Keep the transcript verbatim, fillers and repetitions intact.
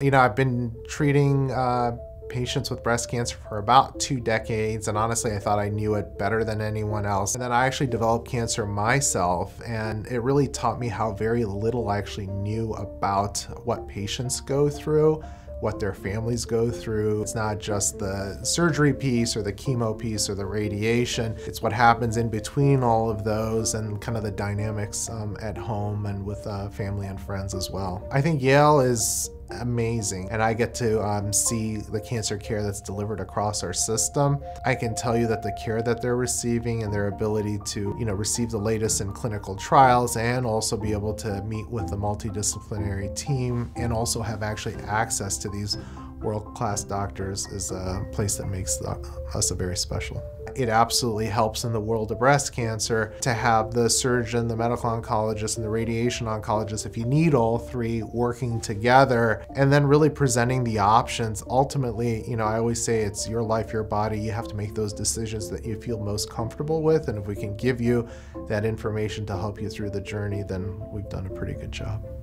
You know, I've been treating uh, patients with breast cancer for about two decades, and honestly, I thought I knew it better than anyone else. And then I actually developed cancer myself, and it really taught me how very little I actually knew about what patients go through, what their families go through. It's not just the surgery piece or the chemo piece or the radiation. It's what happens in between all of those and kind of the dynamics um, at home and with uh, family and friends as well. I think Yale is amazing, and I get to um, see the cancer care that's delivered across our system. I can tell you that the care that they're receiving and their ability to, you know, receive the latest in clinical trials and also be able to meet with the multidisciplinary team and also have actually access to these world-class doctors is a place that makes the, us a very special. It absolutely helps in the world of breast cancer to have the surgeon, the medical oncologist, and the radiation oncologist, if you need all three working together and then really presenting the options. Ultimately, you know, I always say it's your life, your body. You have to make those decisions that you feel most comfortable with. And if we can give you that information to help you through the journey, then we've done a pretty good job.